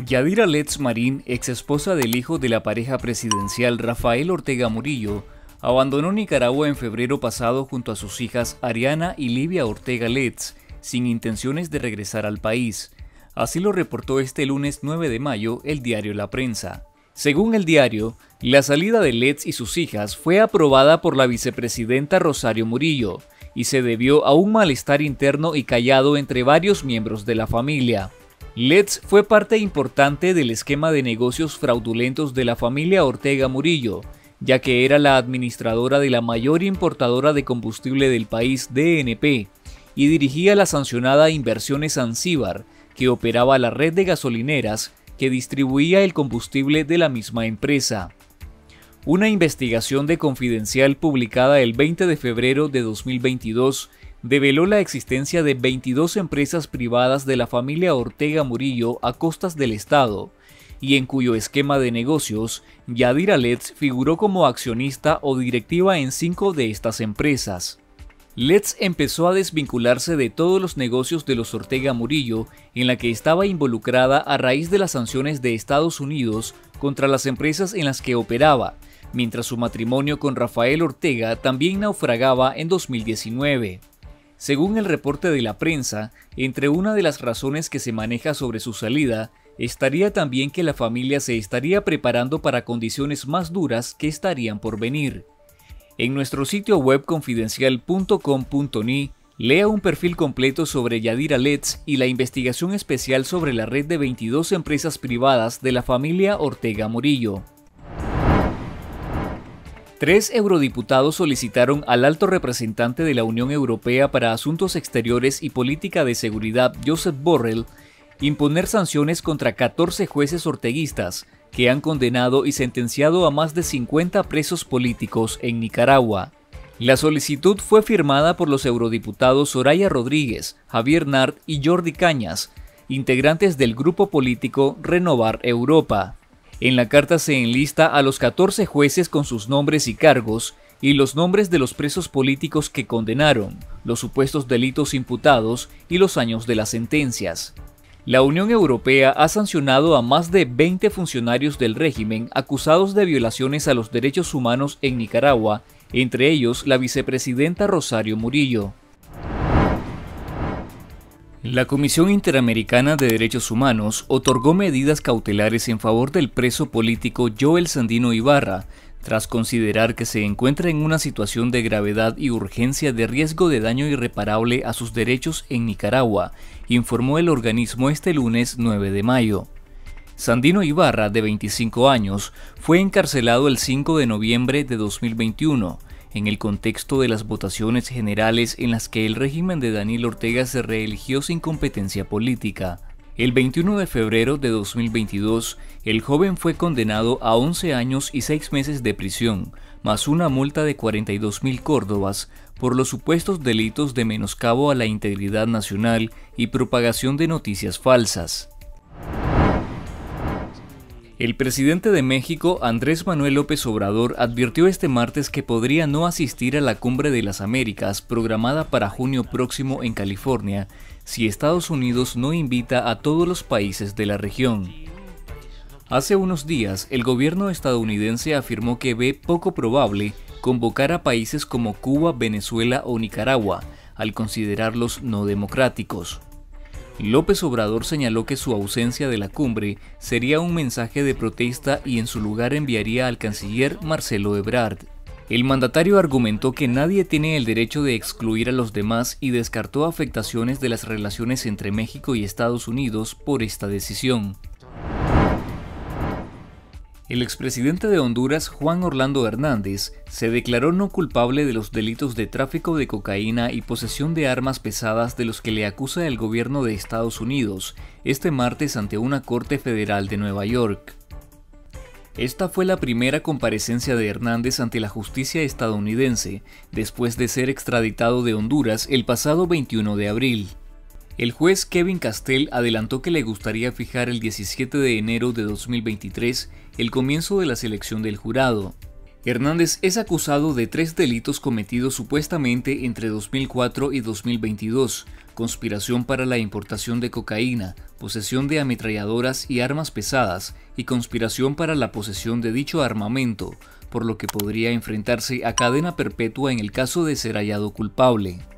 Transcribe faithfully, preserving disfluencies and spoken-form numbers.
Yadira Letts Marín, ex esposa del hijo de la pareja presidencial Rafael Ortega Murillo, abandonó Nicaragua en febrero pasado junto a sus hijas Ariana y Livia Ortega Letts, sin intenciones de regresar al país. Así lo reportó este lunes nueve de mayo el diario La Prensa. Según el diario, la salida de Letts y sus hijas fue aprobada por la vicepresidenta Rosario Murillo y se debió a un malestar interno y callado entre varios miembros de la familia. Letts fue parte importante del esquema de negocios fraudulentos de la familia Ortega Murillo, ya que era la administradora de la mayor importadora de combustible del país, D N P, y dirigía la sancionada Inversiones Ansíbar, que operaba la red de gasolineras que distribuía el combustible de la misma empresa. Una investigación de Confidencial publicada el veinte de febrero de dos mil veintidós develó la existencia de veintidós empresas privadas de la familia Ortega Murillo a costas del Estado, y en cuyo esquema de negocios, Yadira Letts figuró como accionista o directiva en cinco de estas empresas. Letts empezó a desvincularse de todos los negocios de los Ortega Murillo en la que estaba involucrada a raíz de las sanciones de Estados Unidos contra las empresas en las que operaba, mientras su matrimonio con Rafael Ortega también naufragaba en dos mil diecinueve. Según el reporte de La Prensa, entre una de las razones que se maneja sobre su salida, estaría también que la familia se estaría preparando para condiciones más duras que estarían por venir. En nuestro sitio web confidencial punto com punto ni, lea un perfil completo sobre Yadira Letts y la investigación especial sobre la red de veintidós empresas privadas de la familia Ortega Murillo. Tres eurodiputados solicitaron al alto representante de la Unión Europea para Asuntos Exteriores y Política de Seguridad, Josep Borrell, imponer sanciones contra catorce jueces orteguistas que han condenado y sentenciado a más de cincuenta presos políticos en Nicaragua. La solicitud fue firmada por los eurodiputados Soraya Rodríguez, Javier Nart y Jordi Cañas, integrantes del grupo político Renovar Europa. En la carta se enlista a los catorce jueces con sus nombres y cargos y los nombres de los presos políticos que condenaron, los supuestos delitos imputados y los años de las sentencias. La Unión Europea ha sancionado a más de veinte funcionarios del régimen acusados de violaciones a los derechos humanos en Nicaragua, entre ellos la vicepresidenta Rosario Murillo. La Comisión Interamericana de Derechos Humanos otorgó medidas cautelares en favor del preso político Joel Sandino Ibarra, tras considerar que se encuentra en una situación de gravedad y urgencia de riesgo de daño irreparable a sus derechos en Nicaragua, informó el organismo este lunes nueve de mayo. Sandino Ibarra, de veinticinco años, fue encarcelado el cinco de noviembre de dos mil veintiuno, en el contexto de las votaciones generales en las que el régimen de Daniel Ortega se reeligió sin competencia política. El veintiuno de febrero de dos mil veintidós, el joven fue condenado a once años y seis meses de prisión, más una multa de cuarenta y dos mil córdobas, por los supuestos delitos de menoscabo a la integridad nacional y propagación de noticias falsas. El presidente de México, Andrés Manuel López Obrador, advirtió este martes que podría no asistir a la Cumbre de las Américas programada para junio próximo en California, si Estados Unidos no invita a todos los países de la región. Hace unos días, el gobierno estadounidense afirmó que ve poco probable convocar a países como Cuba, Venezuela o Nicaragua, al considerarlos no democráticos. López Obrador señaló que su ausencia de la cumbre sería un mensaje de protesta y en su lugar enviaría al canciller Marcelo Ebrard. El mandatario argumentó que nadie tiene el derecho de excluir a los demás y descartó afectaciones de las relaciones entre México y Estados Unidos por esta decisión. El expresidente de Honduras, Juan Orlando Hernández, se declaró no culpable de los delitos de tráfico de cocaína y posesión de armas pesadas de los que le acusa el gobierno de Estados Unidos, este martes ante una corte federal de Nueva York. Esta fue la primera comparecencia de Hernández ante la justicia estadounidense, después de ser extraditado de Honduras el pasado veintiuno de abril. El juez Kevin Castell adelantó que le gustaría fijar el diecisiete de enero de dos mil veintitrés el comienzo de la selección del jurado. Hernández es acusado de tres delitos cometidos supuestamente entre dos mil cuatro y dos mil veintidós, conspiración para la importación de cocaína, posesión de ametralladoras y armas pesadas y conspiración para la posesión de dicho armamento, por lo que podría enfrentarse a cadena perpetua en el caso de ser hallado culpable.